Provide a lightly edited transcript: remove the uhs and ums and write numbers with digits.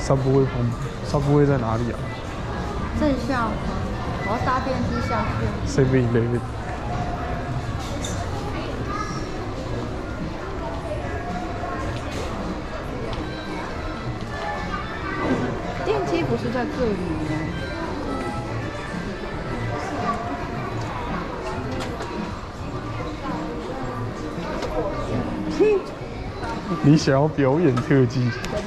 Subway 旁，Subway 在哪里啊？ 正下方，我要搭电梯下去。 7-Eleven。 电梯不是在这里吗？ 你想要表演特技？